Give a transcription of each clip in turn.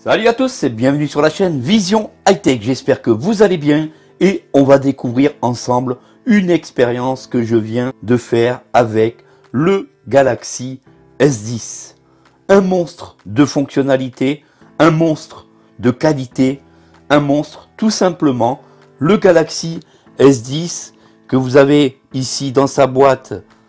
Salut à tous et bienvenue sur la chaîne Vision High-Tech. J'espère que vous allez bien et on va découvrir ensemble une expérience que je viens de faire avec le Galaxy S10. Un monstre de fonctionnalité, un monstre de qualité, un monstre tout simplement. Le Galaxy S10 que vous avez ici dans sa boîte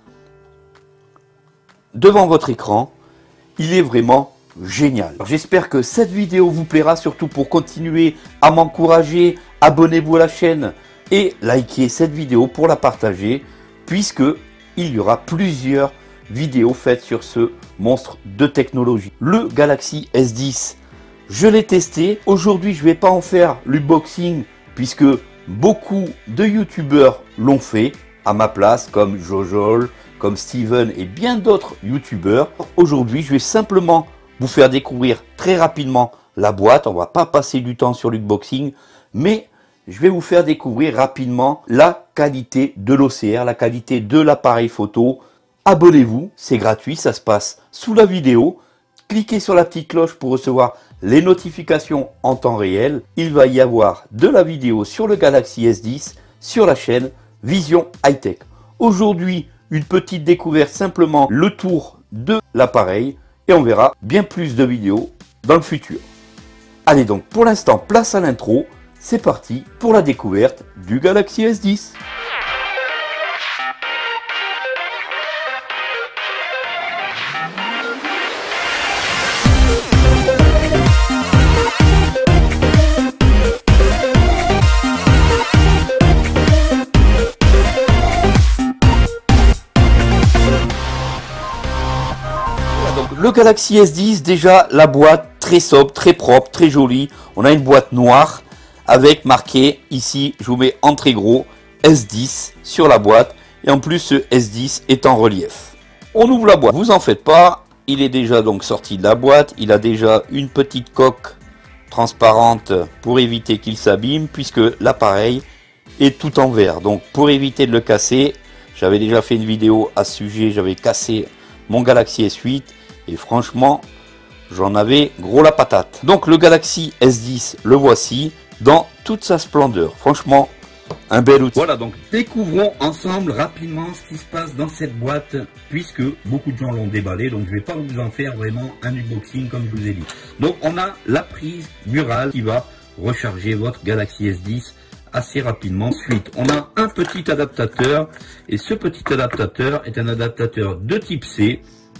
devant votre écran, il est vraiment génial. J'espère que cette vidéo vous plaira, surtout pour continuer à m'encourager. Abonnez-vous à la chaîne et likez cette vidéo pour la partager, puisque il y aura plusieurs vidéos faites sur ce monstre de technologie. Le Galaxy S10, je l'ai testé. Aujourd'hui, je ne vais pas en faire l'unboxing, puisque beaucoup de youtubeurs l'ont fait à ma place, comme Jojol, comme Steven et bien d'autres youtubeurs. Aujourd'hui, je vais simplement vous faire découvrir très rapidement la boîte. On va pas passer du temps sur l'unboxing, mais je vais vous faire découvrir rapidement la qualité de l'OCR, la qualité de l'appareil photo. Abonnez-vous, c'est gratuit, ça se passe sous la vidéo. Cliquez sur la petite cloche pour recevoir les notifications en temps réel. Il va y avoir de la vidéo sur le Galaxy S10 sur la chaîne Vision High-Tech. Aujourd'hui, une petite découverte, simplement le tour de l'appareil. Et on verra bien plus de vidéos dans le futur. Allez donc, pour l'instant, place à l'intro. C'est parti pour la découverte du Galaxy S10. Le Galaxy S10, déjà la boîte très sobre, très propre, très jolie. On a une boîte noire avec marqué ici, je vous mets en très gros, S10 sur la boîte. Et en plus, ce S10 est en relief. On ouvre la boîte, vous en faites pas. Il est déjà donc sorti de la boîte. Il a déjà une petite coque transparente pour éviter qu'il s'abîme, puisque l'appareil est tout en verre. Donc pour éviter de le casser, j'avais déjà fait une vidéo à ce sujet. J'avais cassé mon Galaxy S8. Et franchement, j'en avais gros la patate. Donc le Galaxy S10, le voici dans toute sa splendeur. Franchement, un bel outil. Voilà, donc découvrons ensemble rapidement ce qui se passe dans cette boîte, puisque beaucoup de gens l'ont déballé. Donc je ne vais pas vous en faire vraiment un unboxing comme je vous ai dit. Donc on a la prise murale qui va recharger votre Galaxy S10 assez rapidement. Ensuite, on a un petit adaptateur. Et ce petit adaptateur est un adaptateur de type C,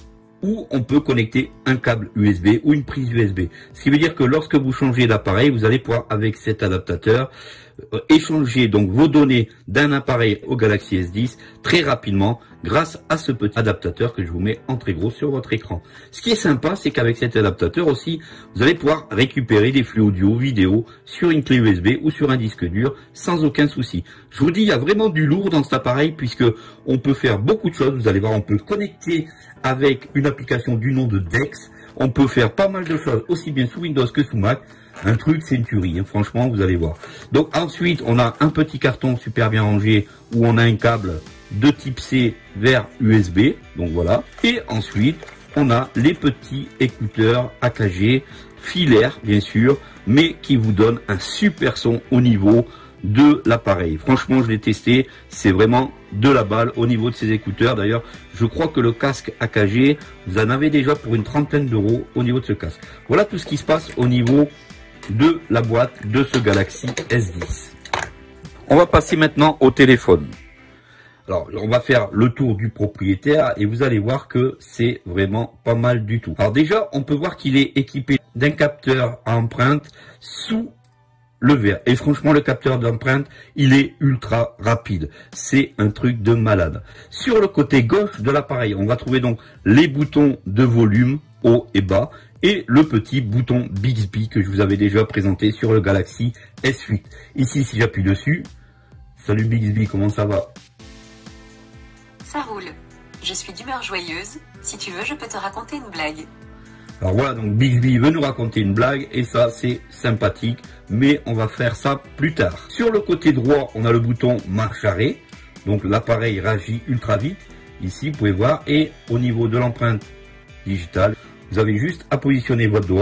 où on peut connecter un câble USB ou une prise USB. Ce qui veut dire que lorsque vous changez d'appareil, vous allez pouvoir, avec cet adaptateur, échanger donc vos données d'un appareil au Galaxy S10 très rapidement grâce à ce petit adaptateur que je vous mets en très gros sur votre écran. Ce qui est sympa, c'est qu'avec cet adaptateur aussi, vous allez pouvoir récupérer des flux audio, vidéo sur une clé USB ou sur un disque dur sans aucun souci. Je vous dis, il y a vraiment du lourd dans cet appareil, puisque on peut faire beaucoup de choses. Vous allez voir, on peut le connecter avec une application du nom de Dex. On peut faire pas mal de choses, aussi bien sous Windows que sous Mac. Un truc, c'est une tuerie, hein, franchement, vous allez voir. Donc ensuite, on a un petit carton super bien rangé où on a un câble de type C vers USB. Donc voilà. Et ensuite, on a les petits écouteurs AKG filaires, bien sûr, mais qui vous donnent un super son au niveau de l'appareil. Franchement, je l'ai testé, c'est vraiment de la balle au niveau de ces écouteurs. D'ailleurs, je crois que le casque AKG, vous en avez déjà pour une trentaine d'euros au niveau de ce casque. Voilà tout ce qui se passe au niveau de la boîte de ce Galaxy S10. On va passer maintenant au téléphone. Alors, on va faire le tour du propriétaire et vous allez voir que c'est vraiment pas mal du tout. Alors déjà, on peut voir qu'il est équipé d'un capteur à empreinte sous le verre. Et franchement, le capteur d'empreinte, il est ultra rapide. C'est un truc de malade. Sur le côté gauche de l'appareil, on va trouver donc les boutons de volume haut et bas et le petit bouton Bixby que je vous avais déjà présenté sur le Galaxy S8. Ici, si j'appuie dessus, salut Bixby, comment ça va? Ça roule. Je suis d'humeur joyeuse. Si tu veux, je peux te raconter une blague. Alors voilà, donc Bixby veut nous raconter une blague et ça c'est sympathique, mais on va faire ça plus tard. Sur le côté droit, on a le bouton marche arrêt, donc l'appareil réagit ultra vite. Ici, vous pouvez voir, et au niveau de l'empreinte digitale, vous avez juste à positionner votre doigt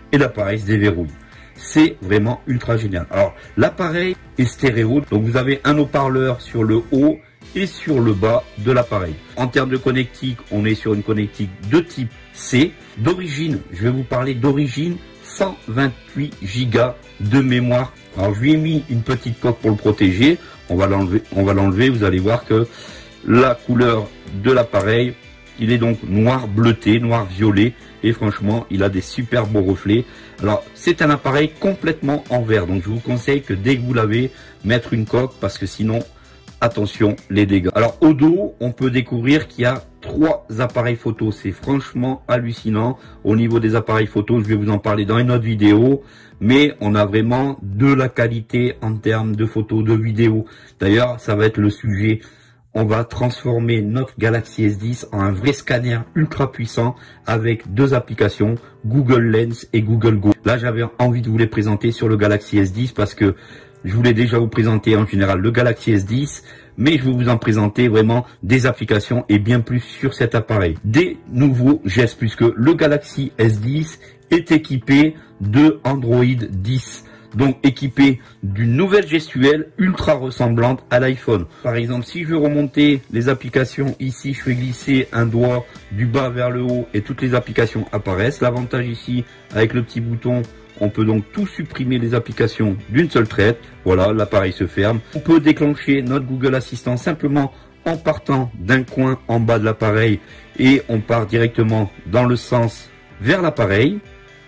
et l'appareil se déverrouille. C'est vraiment ultra génial. Alors l'appareil est stéréo, donc vous avez un haut-parleur sur le haut et sur le bas de l'appareil. En termes de connectique, on est sur une connectique de type C. D'origine, je vais vous parler d'origine, 128 Go de mémoire. Alors je lui ai mis une petite coque pour le protéger. On va l'enlever. Vous allez voir que la couleur de l'appareil, il est donc noir bleuté, noir violet, et franchement il a des super beaux reflets. Alors c'est un appareil complètement en verre, donc je vous conseille que dès que vous l'avez, mettre une coque, parce que sinon attention les dégâts. Alors au dos, on peut découvrir qu'il y a 3 appareils photo. C'est franchement hallucinant. Au niveau des appareils photo, je vais vous en parler dans une autre vidéo, mais on a vraiment de la qualité en termes de photos, de vidéos. D'ailleurs, ça va être le sujet. On va transformer notre Galaxy S10 en un vrai scanner ultra puissant avec 2 applications, Google Lens et Google Go. Là, j'avais envie de vous les présenter sur le Galaxy S10 parce que je voulais déjà vous présenter en général le Galaxy S10, mais je vais vous en présenter vraiment des applications et bien plus sur cet appareil. Des nouveaux gestes, puisque le Galaxy S10 est équipé de Android 10. Donc équipé d'une nouvelle gestuelle ultra ressemblante à l'iPhone. Par exemple, si je veux remonter les applications, ici je fais glisser un doigt du bas vers le haut et toutes les applications apparaissent. L'avantage ici, avec le petit bouton, on peut donc tout supprimer les applications d'une seule traite. Voilà, l'appareil se ferme. On peut déclencher notre Google Assistant simplement en partant d'un coin en bas de l'appareil et on part directement dans le sens vers l'appareil.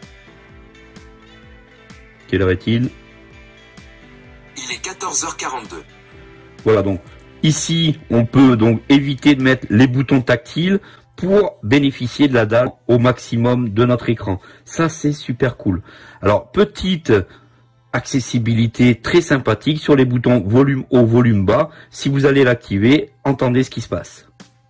Quelle heure est-il? Il est 14h42. Voilà, donc ici, on peut donc éviter de mettre les boutons tactiles pour bénéficier de la dalle au maximum de notre écran. Ça, c'est super cool. Alors, petite accessibilité très sympathique sur les boutons volume haut, volume bas. Si vous allez l'activer, entendez ce qui se passe.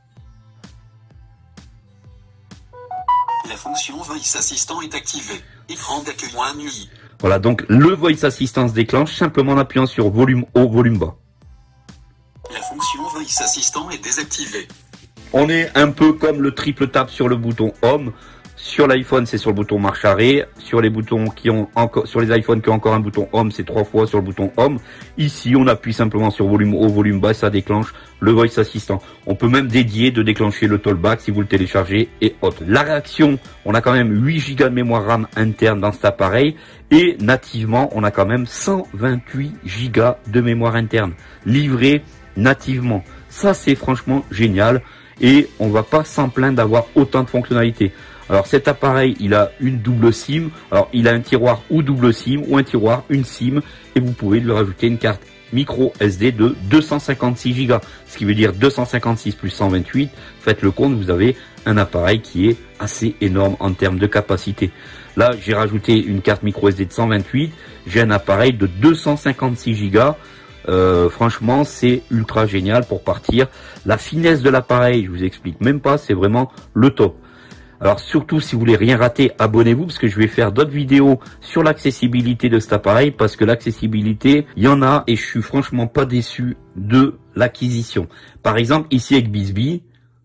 La fonction Voice Assistant est activée. Écran d'accueil nuit. Voilà, donc le Voice Assistant se déclenche simplement en appuyant sur volume haut, volume bas. La fonction Voice Assistant est désactivée. On est un peu comme le triple tap sur le bouton Home. Sur l'iPhone, c'est sur le bouton marche arrêt. Sur les boutons qui ont encore, sur les iPhones qui ont encore un bouton Home, c'est 3 fois sur le bouton Home. Ici, on appuie simplement sur volume haut, volume bas, ça déclenche le Voice Assistant. On peut même dédier de déclencher le Talkback si vous le téléchargez et autres. La réaction, on a quand même 8 Go de mémoire RAM interne dans cet appareil et nativement, on a quand même 128 Go de mémoire interne livré nativement. Ça, c'est franchement génial et on va pas s'en plaindre d'avoir autant de fonctionnalités. Alors cet appareil, il a une double SIM. Alors il a un tiroir ou double SIM ou un tiroir, une SIM. Et vous pouvez lui rajouter une carte micro SD de 256 Go. Ce qui veut dire 256 plus 128. Faites le compte, vous avez un appareil qui est assez énorme en termes de capacité. Là, j'ai rajouté une carte micro SD de 128. J'ai un appareil de 256 Go. Franchement, c'est ultra génial pour partir. La finesse de l'appareil, je vous explique même pas, c'est vraiment le top. Alors surtout si vous voulez rien rater, abonnez-vous parce que je vais faire d'autres vidéos sur l'accessibilité de cet appareil parce que l'accessibilité, il y en a et je suis franchement pas déçu de l'acquisition. Par exemple, ici avec Bisbee,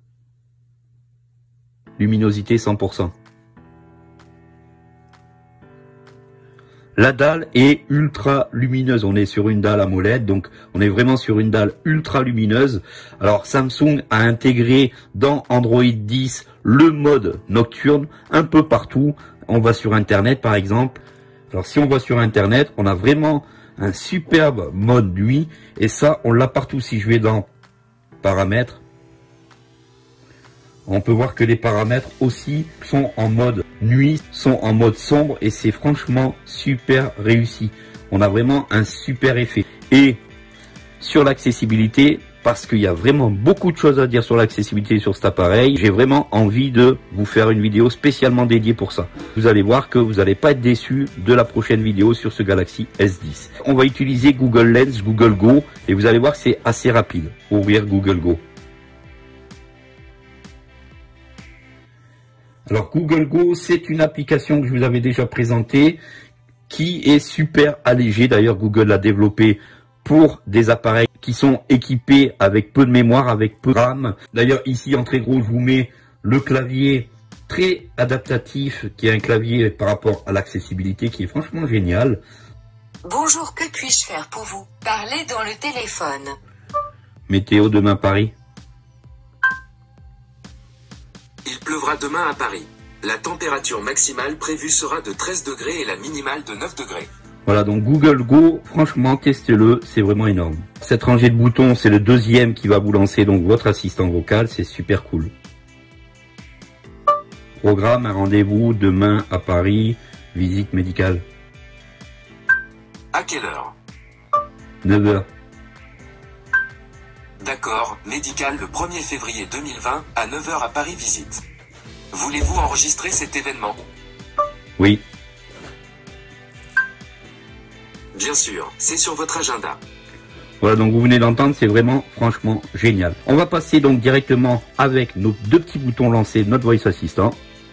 luminosité 100%. La dalle est ultra lumineuse. On est sur une dalle AMOLED, donc on est vraiment sur une dalle ultra lumineuse. Alors Samsung a intégré dans Android 10 le mode nocturne un peu partout. On va sur Internet par exemple. Alors si on va sur Internet, on a vraiment un superbe mode nuit et ça on l'a partout. Si je vais dans paramètres, on peut voir que les paramètres aussi sont en mode nuit, sont en mode sombre et c'est franchement super réussi. On a vraiment un super effet. Et sur l'accessibilité, parce qu'il y a vraiment beaucoup de choses à dire sur l'accessibilité sur cet appareil, j'ai vraiment envie de vous faire une vidéo spécialement dédiée pour ça. Vous allez voir que vous n'allez pas être déçus de la prochaine vidéo sur ce Galaxy S10. On va utiliser Google Lens, Google Go et vous allez voir que c'est assez rapide. Ouvrir Google Go. Alors Google Go, c'est une application que je vous avais déjà présentée qui est super allégée. D'ailleurs, Google l'a développée pour des appareils qui sont équipés avec peu de mémoire, avec peu de RAM. D'ailleurs, ici en très gros, je vous mets le clavier très adaptatif, qui a un clavier par rapport à l'accessibilité qui est franchement génial. Bonjour, que puis-je faire pour vous? Parlez dans le téléphone. Météo demain Paris. Il pleuvra demain à Paris. La température maximale prévue sera de 13 degrés et la minimale de 9 degrés. Voilà, donc Google Go, franchement, testez-le, c'est vraiment énorme. Cette rangée de boutons, c'est le deuxième qui va vous lancer donc votre assistant vocal, c'est super cool. Programme, un rendez-vous demain à Paris, visite médicale. À quelle heure? 9h. D'accord, médical le 1er février 2020, à 9h à Paris visite. Voulez-vous enregistrer cet événement? Oui. Bien sûr, c'est sur votre agenda. Voilà, donc vous venez d'entendre, c'est vraiment franchement génial. On va passer donc directement avec nos deux petits boutons lancés, notre Voice Assistant.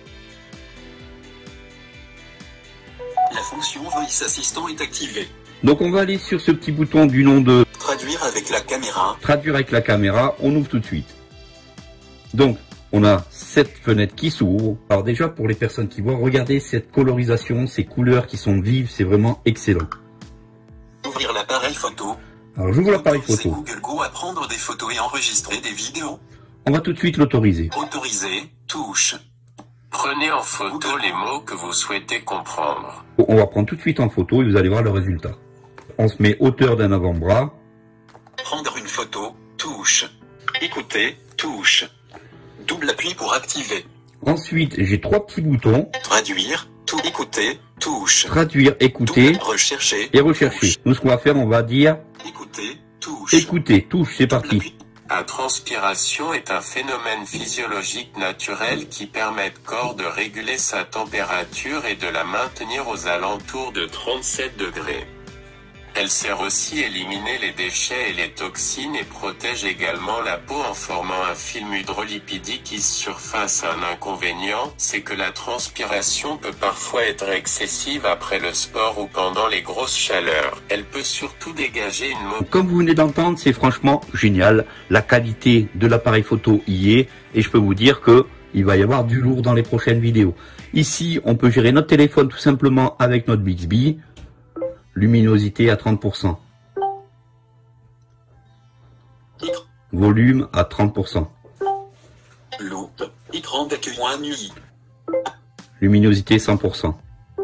La fonction Voice Assistant est activée. Donc on va aller sur ce petit bouton du nom de Traduire avec la caméra. Traduire avec la caméra, on ouvre tout de suite. Donc on a cette fenêtre qui s'ouvre. Alors déjà pour les personnes qui voient, regardez cette colorisation, ces couleurs qui sont vives, c'est vraiment excellent. Ouvrir l'appareil photo. Alors j'ouvre l'appareil Autorisez photo. Google Go à prendre des photos et enregistrer des vidéos. On va tout de suite l'autoriser. Autoriser, touche. Prenez en photo les mots que vous souhaitez comprendre. On va prendre tout de suite en photo et vous allez voir le résultat. On se met hauteur d'un avant-bras. Prendre une photo, touche. Écouter, touche. Double appui pour activer. Ensuite, j'ai trois petits boutons. Traduire, tout écouter, touche. Traduire, écouter Double rechercher. et rechercher. Touche. Nous, ce qu'on va faire, on va dire Écouter, touche. écouter, touche, c'est Double parti. appui. La transpiration est un phénomène physiologique naturel qui permet au corps de réguler sa température et de la maintenir aux alentours de 37 degrés. Elle sert aussi à éliminer les déchets et les toxines et protège également la peau en formant un film hydrolipidique qui surface. Un inconvénient, c'est que la transpiration peut parfois être excessive après le sport ou pendant les grosses chaleurs. Elle peut surtout dégager une Comme vous venez d'entendre, c'est franchement génial. La qualité de l'appareil photo y est. Et je peux vous dire que il va y avoir du lourd dans les prochaines vidéos. Ici, on peut gérer notre téléphone tout simplement avec notre Bixby. Luminosité à 30%. Écran. Volume à 30%. Loupe. Écran d'accueil nuit. Luminosité 100%.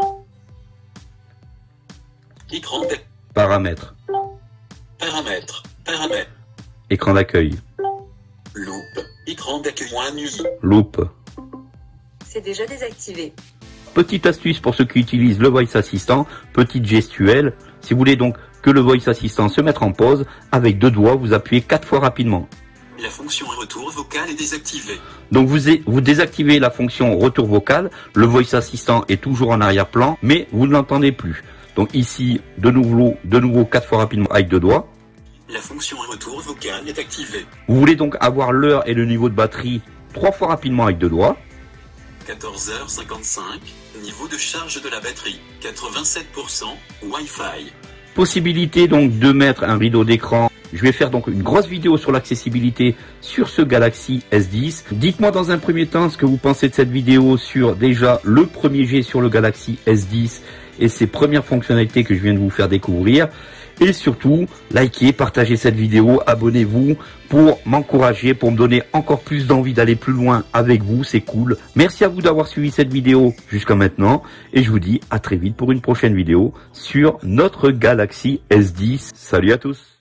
Écran d'accueil. Paramètres. Paramètres. Paramètres. Écran d'accueil. Loupe. Écran d'accueil nuit. Loupe. C'est déjà désactivé. Petite astuce pour ceux qui utilisent le Voice Assistant, petite gestuelle. Si vous voulez donc que le Voice Assistant se mette en pause, avec deux doigts, vous appuyez 4 fois rapidement. La fonction retour vocal est désactivée. Donc vous désactivez la fonction retour vocal, le Voice Assistant est toujours en arrière-plan, mais vous ne l'entendez plus. Donc ici, de nouveau 4 fois rapidement avec deux doigts. La fonction retour vocal est activée. Vous voulez donc avoir l'heure et le niveau de batterie 3 fois rapidement avec deux doigts. 14h55. Niveau de charge de la batterie. 87%. Wi-Fi. Possibilité donc de mettre un rideau d'écran. Je vais faire donc une grosse vidéo sur l'accessibilité sur ce Galaxy S10. Dites-moi dans un premier temps ce que vous pensez de cette vidéo sur déjà le premier jet sur le Galaxy S10 et ses premières fonctionnalités que je viens de vous faire découvrir. Et surtout, likez, partagez cette vidéo, abonnez-vous pour m'encourager, pour me donner encore plus d'envie d'aller plus loin avec vous, c'est cool. Merci à vous d'avoir suivi cette vidéo jusqu'à maintenant et je vous dis à très vite pour une prochaine vidéo sur notre Galaxy S10. Salut à tous!